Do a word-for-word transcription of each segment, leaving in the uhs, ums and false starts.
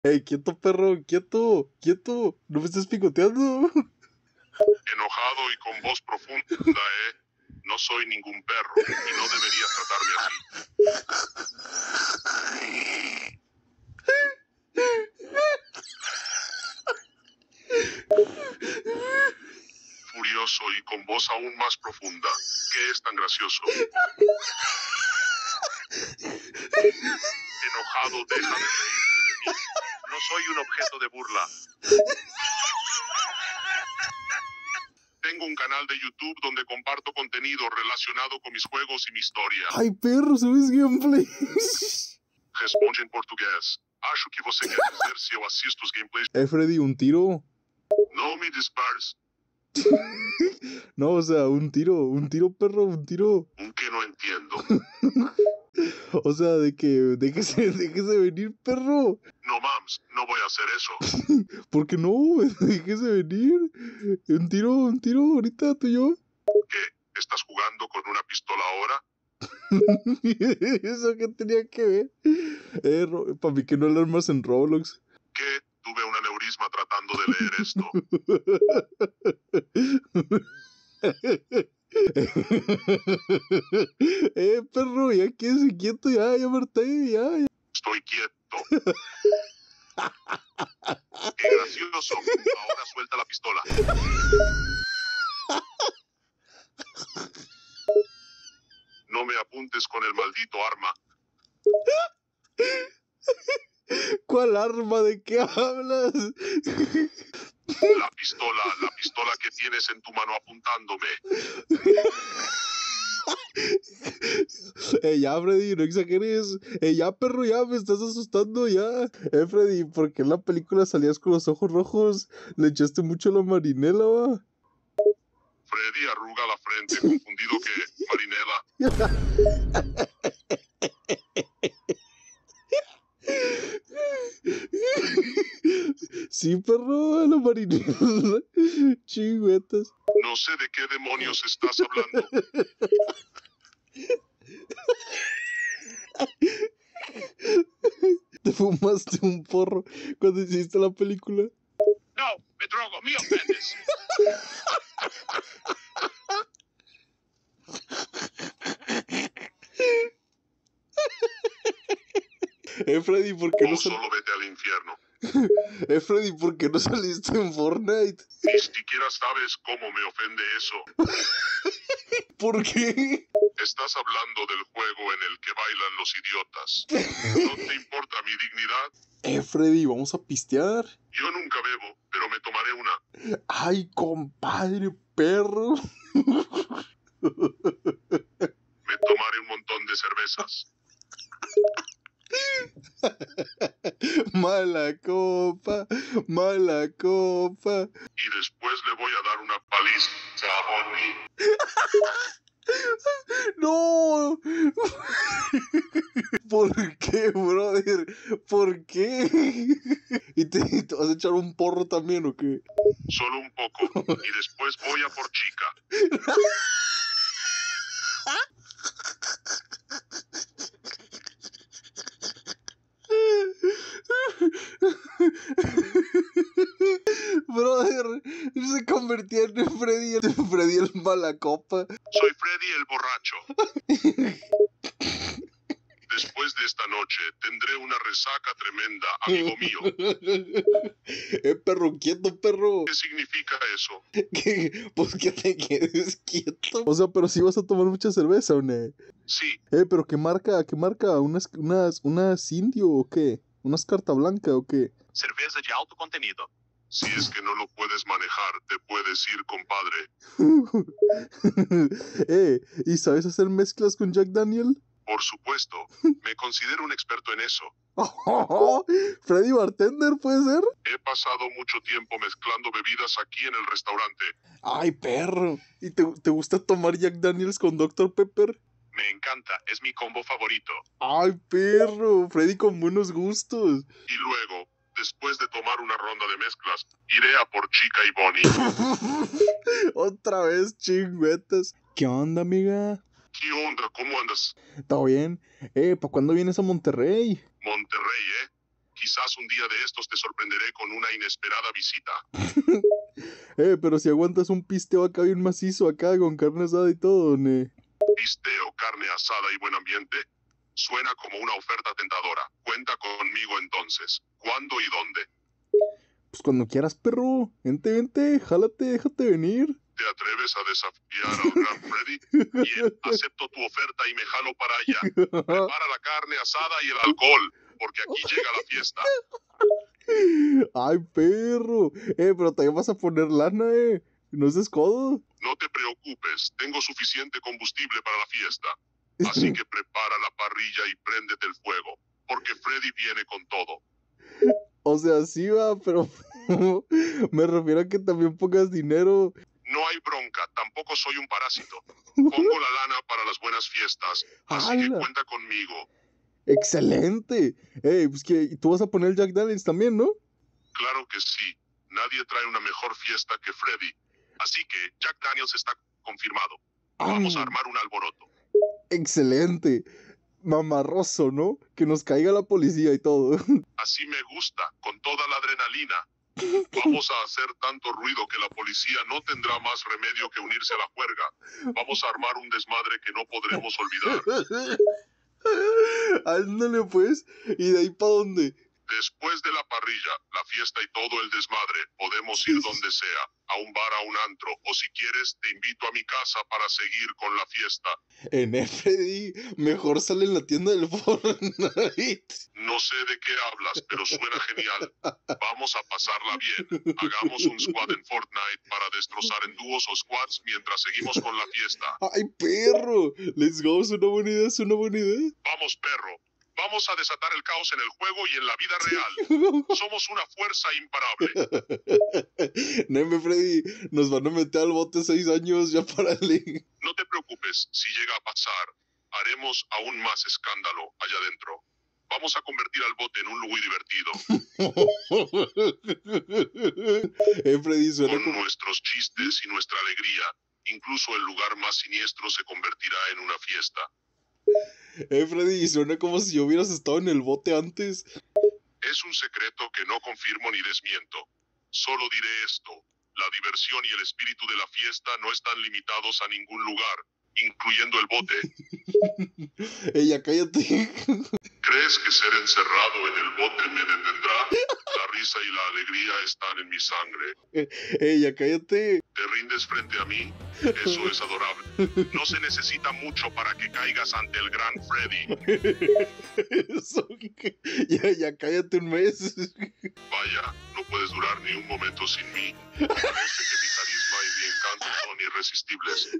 Ey, quieto, perro, quieto, quieto, no me estés picoteando. Enojado y con voz profunda, ¿eh? No soy ningún perro y no deberías tratarme así. Furioso y con voz aún más profunda. ¿Qué es tan gracioso? Enojado, deja de reírte de mí. No soy un objeto de burla. Tengo un canal de YouTube donde comparto contenido relacionado con mis juegos y mi historia. Ai, perro, subes gameplay. Responde em português. Acho que você quer dizer se eu assisto os gameplays. Eh, Freddy, un tiro. Não me dispares. No, o sea, un tiro, un tiro, perro, un tiro. Un que no entiendo. O sea, de que déjese, déjese venir, perro. No mams, no voy a hacer eso. ¿Por qué no? Déjese venir. Un tiro, un tiro, ahorita tú y yo. ¿Qué? ¿Estás jugando con una pistola ahora? ¿Eso qué tenía que ver? Eh, Ro- papi, que no alarmas en Roblox. ¿Qué? Tuve un aneurisma tratando de leer esto. Eh, perro, ya quédese quieto, ya, ya me harté, ya, ya. Estoy quieto. Qué gracioso. Ahora suelta la pistola. No me apuntes con el maldito arma. ¿Cuál arma? ¿De qué hablas? La pistola, la pistola que tienes en tu mano apuntándome. Eh, ya, Freddy, no exageres. Eh, ya, perro, ya, me estás asustando, ya. Eh, Freddy, ¿por qué en la película salías con los ojos rojos? Le echaste mucho a la marinela, va. Freddy arruga la frente, confundido que Marinela. Sí, perro, a la marinela. Chingüetas. No sé de qué demonios estás hablando. Te fumaste un porro cuando hiciste la película. No, me drogo, me ofendes. Eh, Freddy, ¿por qué O no sal... solo vete al infierno. Eh, Freddy, ¿por qué no saliste en Fortnite? Ni siquiera sabes cómo me ofende eso. ¿Por qué? Estás hablando del juego en el que bailan los idiotas. ¿No te importa mi dignidad? Eh, Freddy, vamos a pistear. Yo nunca bebo, pero me tomaré una. Ay, compadre, perro. Me tomaré un montón de cervezas. Mala copa, mala copa. Y después le voy a dar una paliza a Bonnie. ¡No! ¿Por qué, brother? ¿Por qué? ¿Y te, te vas a echar un porro también o qué? Solo un poco. Y después voy a por chica. Brother, se convirtió en Freddy, el Freddy el mala copa. Soy Freddy el borracho. Después de esta noche tendré una resaca tremenda, amigo mío. Eh, perro, quieto, perro. ¿Qué significa eso? ¿Qué? Pues que te quedes quieto. O sea, pero si vas a tomar mucha cerveza, ¿o no? Sí, Eh, pero ¿qué marca? ¿Qué marca? ¿Unas, unas, unas indio o qué? ¿Unas carta blanca o qué? cerveza de alto contenido. Si es que no lo puedes manejar, te puedes ir, compadre. Eh, ¿y sabes hacer mezclas con Jack Daniel? Por supuesto, me considero un experto en eso. Freddy Bartender, ¿puede ser? He pasado mucho tiempo mezclando bebidas aquí en el restaurante. Ay, perro. ¿Y te, te gusta tomar Jack Daniels con doctor Pepper? Me encanta, es mi combo favorito. Ay, perro. Freddy con buenos gustos. Y luego, después de tomar una ronda de mezclas, iré a por Chica y Bonnie. Otra vez, chingüetas. ¿Qué onda, amiga? ¿Qué onda? ¿Cómo andas? ¿Todo bien? Eh, ¿para cuándo vienes a Monterrey? Monterrey, ¿eh? Quizás un día de estos te sorprenderé con una inesperada visita. Eh, pero si aguantas un pisteo acá bien macizo acá con carne asada y todo, ne. Pisteo, carne asada y buen ambiente. Suena como una oferta tentadora. Cuenta conmigo entonces. ¿Cuándo y dónde? Pues cuando quieras, perro. Vente, vente, jálate, déjate venir. ¿Te atreves a desafiar al gran Freddy? Bien, acepto tu oferta y me jalo para allá. Prepara la carne asada y el alcohol, porque aquí llega la fiesta. Ay, perro. Eh, pero también vas a poner lana, eh. No seas codo. No te preocupes, tengo suficiente combustible para la fiesta. Así que prepara la parrilla y préndete el fuego, porque Freddy viene con todo. O sea, sí va, pero me refiero a que también pongas dinero. No hay bronca, tampoco soy un parásito. Pongo la lana para las buenas fiestas, así que ¡Hala! cuenta conmigo. ¡Excelente! Ey, pues que tú vas a poner el Jack Daniels también, ¿no? Claro que sí, nadie trae una mejor fiesta que Freddy. Así que Jack Daniels está confirmado. Vamos a armar un alboroto. Excelente. Mamarroso, ¿no? Que nos caiga la policía y todo. Así me gusta, con toda la adrenalina. Vamos a hacer tanto ruido que la policía no tendrá más remedio que unirse a la juerga. Vamos a armar un desmadre que no podremos olvidar. Ándale, pues. ¿Y de ahí para dónde? Después de la parrilla, la fiesta y todo el desmadre, podemos ir donde sea, a un bar, a un antro, o si quieres, te invito a mi casa para seguir con la fiesta. En F D, mejor sale en la tienda del Fortnite. No sé de qué hablas, pero suena genial. Vamos a pasarla bien. Hagamos un squad en Fortnite para destrozar en dúos o squads mientras seguimos con la fiesta. ¡Ay, perro! Let's go, es una buena idea, es una buena idea. Vamos, perro. Vamos a desatar el caos en el juego y en la vida real. Somos una fuerza imparable. Neme, Freddy, nos van a meter al bote seis años, ya párale. No te preocupes, si llega a pasar, haremos aún más escándalo allá adentro. Vamos a convertir al bote en un lugar divertido. eh, Freddy, suena Con como... nuestros chistes y nuestra alegría, incluso el lugar más siniestro se convertirá en una fiesta. Eh, Freddy, suena como si yo hubieras estado en el bote antes. Es un secreto que no confirmo ni desmiento. Solo diré esto. La diversión y el espíritu de la fiesta no están limitados a ningún lugar, incluyendo el bote. Ey, ya cállate. ¿Crees que ser encerrado en el bote me detendrá? La risa y la alegría están en mi sangre. Ey, ya cállate. ¿Te rindes frente a mí? Eso es adorable. No se necesita mucho para que caigas ante el gran Freddy. Eso, ya, ya cállate un mes. Vaya, no puedes durar ni un momento sin mí. Parece que mi carisma y mi encanto son irresistibles.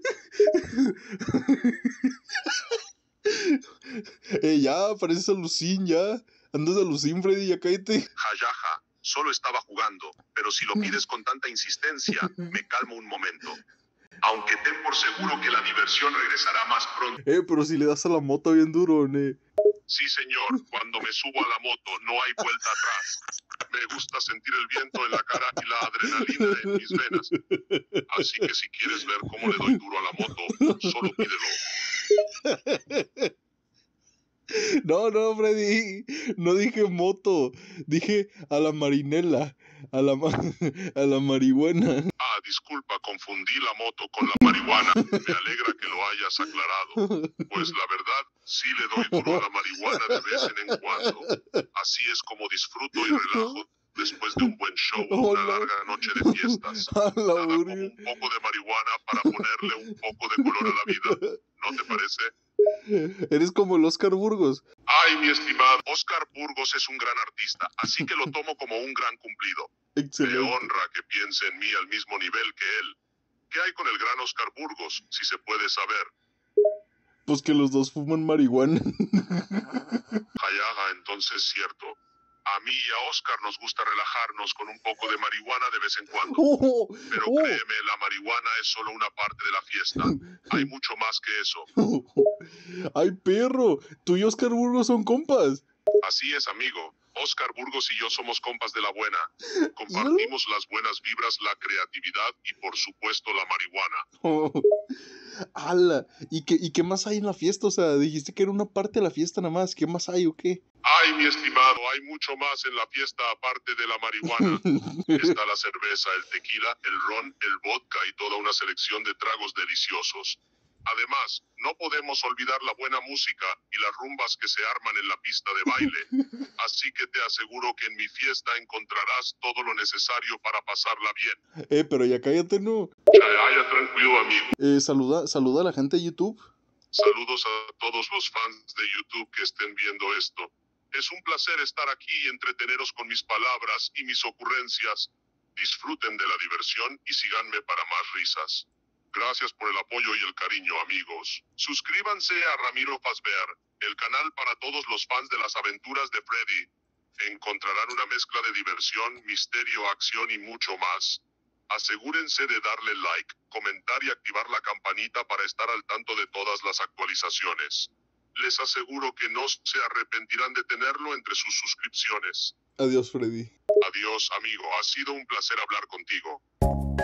Eh, ya, pareces alucín, ya. Andas alucín, Freddy, ya cállate. Jajaja, solo estaba jugando, pero si lo pides con tanta insistencia, me calmo un momento. Aunque ten por seguro que la diversión regresará más pronto. Eh, pero si le das a la moto bien duro, ne. Sí, señor, cuando me subo a la moto no hay vuelta atrás. Me gusta sentir el viento en la cara y la adrenalina en mis venas. Así que si quieres ver cómo le doy duro a la moto, solo pídelo. No, no, Freddy, no dije moto, dije a la marinela, a la, ma a la marihuana. Ah, disculpa, confundí la moto con la marihuana. Me alegra que lo hayas aclarado. Pues la verdad, sí le doy duro a la marihuana de vez en cuando. Así es como disfruto y relajo después de un buen show o una larga noche de fiestas. Nada como un poco de marihuana para ponerle un poco de color a la vida. ¿No te parece? Eres como el Oscar Burgos. Ay, mi estimado, Oscar Burgos es un gran artista, así que lo tomo como un gran cumplido. Excelente. Me honra que piense en mí al mismo nivel que él. ¿Qué hay con el gran Oscar Burgos, si se puede saber? Pues que los dos fuman marihuana. Hayaga, entonces cierto. A mí y a Oscar nos gusta relajarnos con un poco de marihuana de vez en cuando. Oh, Pero oh. créeme, la marihuana es solo una parte de la fiesta. Hay mucho más que eso. Ay, perro, tú y Oscar Burgos son compas. Así es, amigo. Oscar Burgos y yo somos compas de la buena. Compartimos las buenas vibras, la creatividad y por supuesto la marihuana. Oh, ¡hala! ¿Y qué, ¿Y qué más hay en la fiesta? O sea, dijiste que era una parte de la fiesta nada más. ¿Qué más hay o qué? Ay, mi estimado, hay mucho más en la fiesta aparte de la marihuana. Está la cerveza, el tequila, el ron, el vodka y toda una selección de tragos deliciosos. Además, no podemos olvidar la buena música y las rumbas que se arman en la pista de baile. Así que te aseguro que en mi fiesta encontrarás todo lo necesario para pasarla bien. Eh, pero ya cállate, ¿no? Ya, ya, tranquilo, amigo. Eh, saluda, saluda a la gente de YouTube. Saludos a todos los fans de YouTube que estén viendo esto. Es un placer estar aquí y entreteneros con mis palabras y mis ocurrencias. Disfruten de la diversión y síganme para más risas. Gracias por el apoyo y el cariño, amigos. Suscríbanse a Ramiro Fazbear, el canal para todos los fans de las aventuras de Freddy. Encontrarán una mezcla de diversión, misterio, acción y mucho más. Asegúrense de darle like, comentar y activar la campanita para estar al tanto de todas las actualizaciones. Les aseguro que no se arrepentirán de tenerlo entre sus suscripciones. Adiós, Freddy. Adiós, amigo. Ha sido un placer hablar contigo.